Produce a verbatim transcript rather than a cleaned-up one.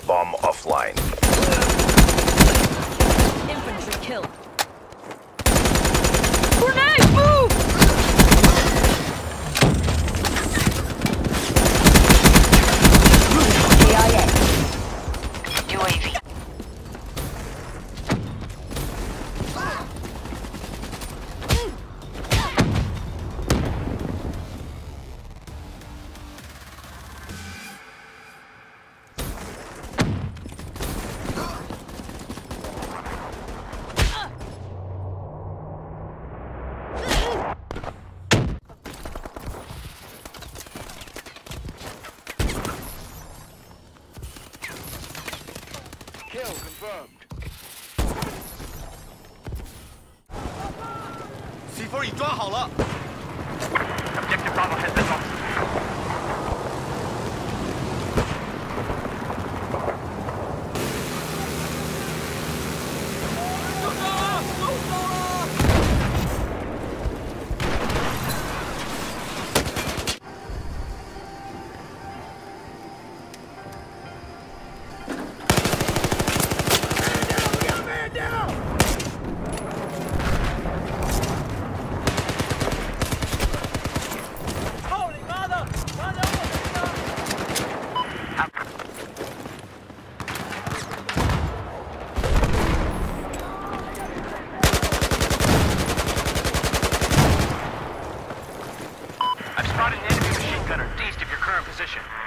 Bomb offline. Infantry kill. Grenade, move! C I A. U A V. Kill confirmed. C 四已抓好了。Objective Bravo has been lost. I've spotted an enemy machine gunner east of your current position.